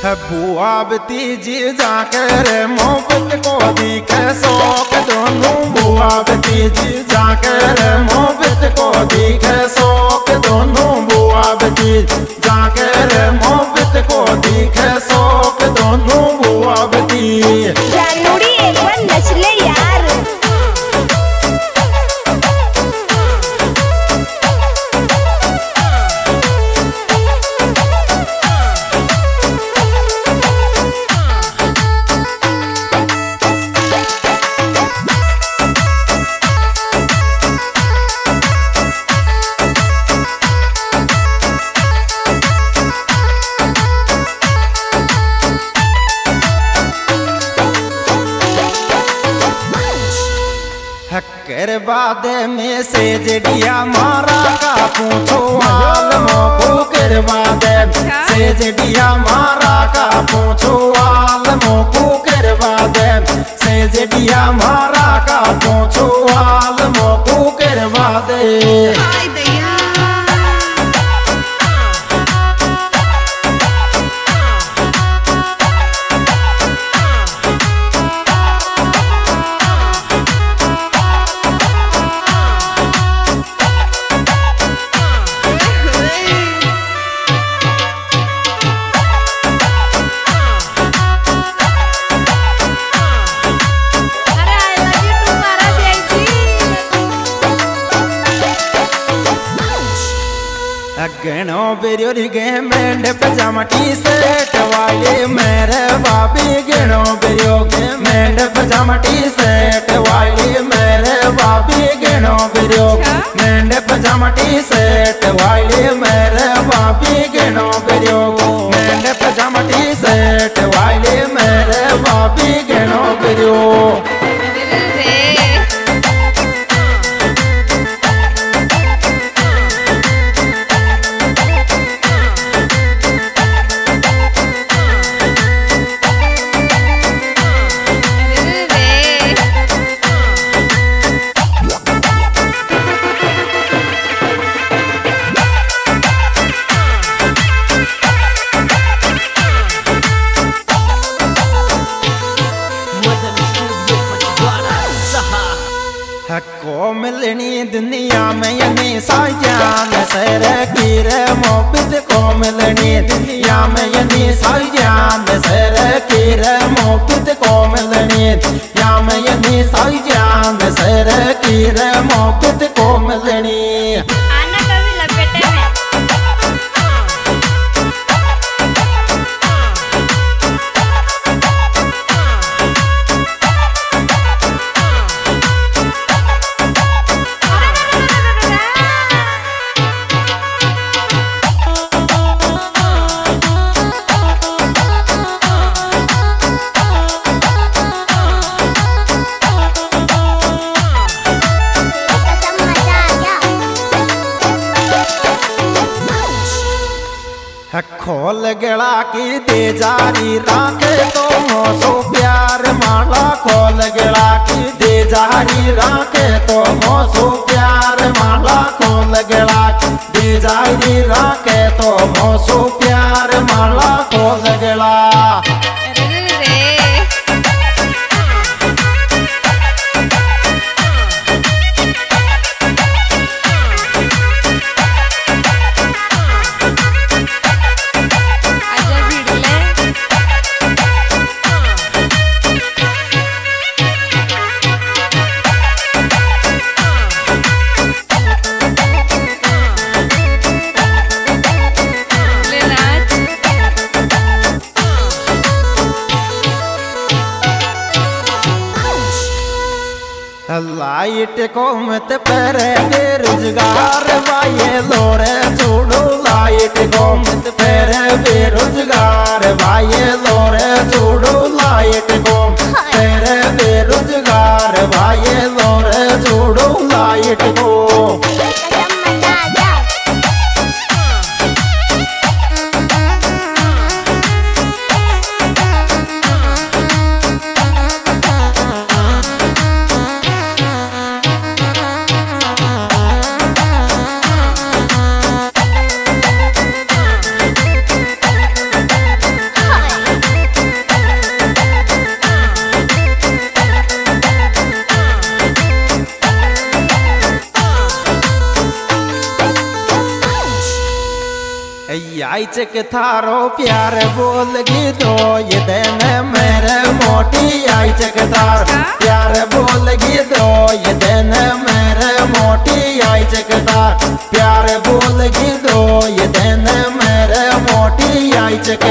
बुआ भतीजी जाके रे मोहब्बत को दिखे शौक दोनों। बुआ भतीजी जाके रे मोहब्बत को दिखे शौक दोनों। बुआ भतीजी जाके रे मोहब्बत को दिखे शौक दोनों। बुआ भतीजी जानूरी एक बार नच ले यार। कर बादे में से जडिया मारा का पूछो हाल मोको। कर बादे से जडिया मारा का पूछो हाल मोको। कर बादे से जडिया मारा का पूछो हाल मोको। कर बादे गणो बिरियोरी गे मेंढ पजामा टी शर्ट वाले मेरे बाबी। गणो बिरियो गे मेंढ पजामा टी शर्ट वाले मेरे बाबी। गणो बिरियो मेंढ पजामा टी शर्ट वाले मेरे बाबी। गणो बिरियो मेंढ पजामा टी शर्ट वाले मेरे बाबी। गणो बिरियो को मिलनी दुनिया में यनी साजान सर की रे मोहब्बत। को मिलनी दुनिया में यनी साजान सर की रे मोहब्बत। को मिलनी या में यनी साजान सर की रे मोहब्बत। को मिलनी आना कभी लपेटे में। खोल गला की दे जारी राखे तो मोसो प्यार माला। खोल गला की दे जारी राखे तो मोसो प्यार माला। खोल गला की दे जारी राखे तो मोसो प्यार माला। खोल गला लाइट को मत परे बेरोजगार वाये लोरे छोड़ो। लाइट को मत परे बेरोजगार वाये लोरे छोड़ो। लाइट को परे बेरोजगार वाये लोरे छोड़ो। लाइट को चक थारो प्यार बोलगी दो ये दिन मेरे मोटी आई चक थार प्यार बोलगी दो ये दिन मेरे मोटी आई चक थार प्यार बोलगी दो ये दिन मेरे मोटी आई चके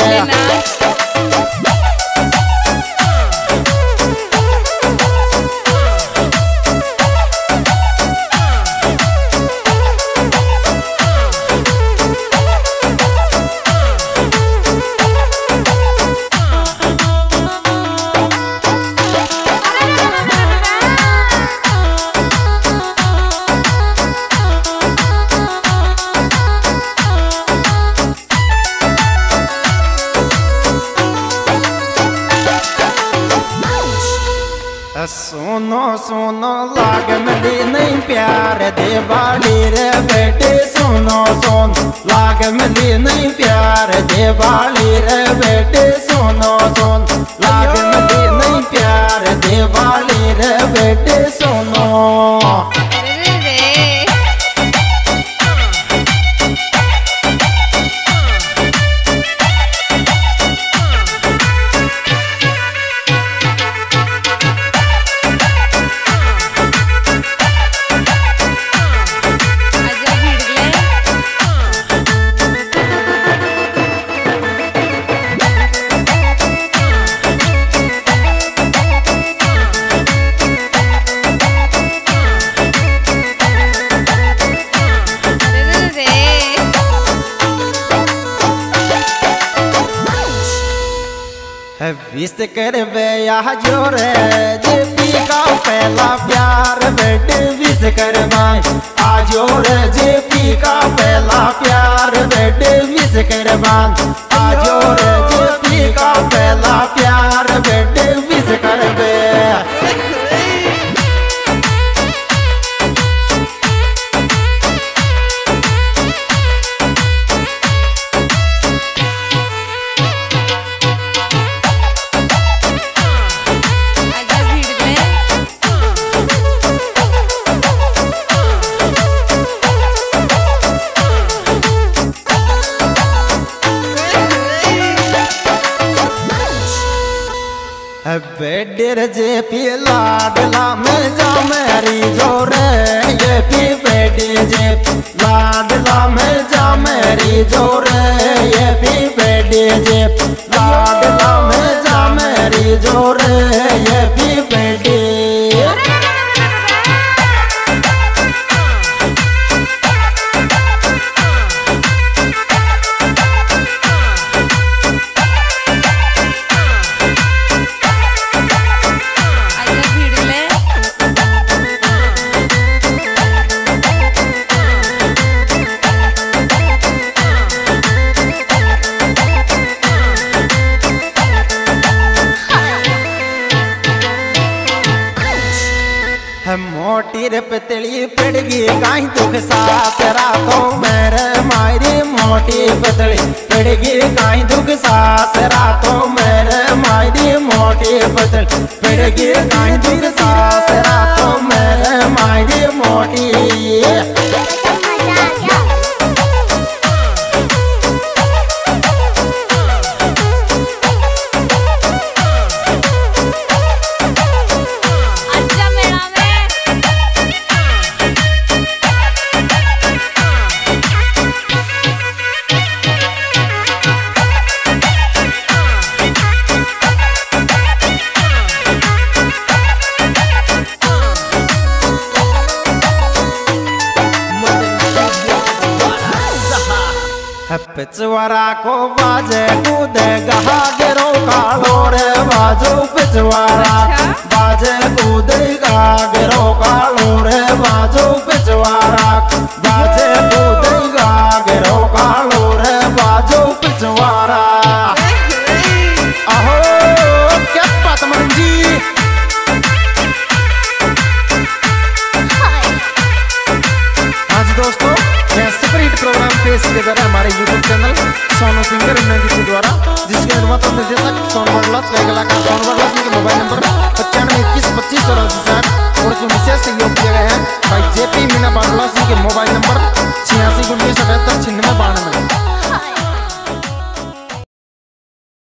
सुनो सुनो लाग मिली नहीं प्यार देवाली रे बेटे सुनो सुन लाग मिली नहीं प्यार देवाली रे बेटे सुनो सुन लाग मिली नहीं प्यार देवाली रे बेटे सुनो विश कर बेया जोरे जेपी का पहला प्यार बेटे विश कर भाई आजोर जेपी का पहला प्यार बेटे विश कर भाई आजोर जेपी का पहला प्यार बेटे विश कर बे बेडर जेपी लाडला में जा मेरी जोरे ये पी बेटे जेप लाडला में जा मेरी जोरे ये पी बेटे जेप लाडला में जा मेरी जोरे ये पी बेटे मोटी रे पतली पड़गी गाय दुख सास रातों मेरे मायरी मोटी पतली पड़गी गाय दुख सास रातों मेरे मायरी मोटी पतली पड़गी गाय दुख सास रातों मेरे मायरी मोटी पिछवारा को बाजे कूदे गहा गिरो कालो रे बाजो पिछवारा बाजे कूदे गहा गिरो कालो रे बाजो पिछवारा बाजे कूदे गहा गिरो कालो रे बाजो पिछवारा आहो क्या बात मन जी आज दोस्तों मैं सुपरहिट प्रोग्राम पेश किया जा रहा है हमारे YouTube channel Sonu singer Hindi के द्वारा जिसके निर्माता निर्देशक सोनू बड़लास का कलाकार सोनू बड़लास जी के मोबाइल नंबर 95 21 25 और विशेष सहयोग किए गए हैं भाई जेपी मीना बड़लास जी के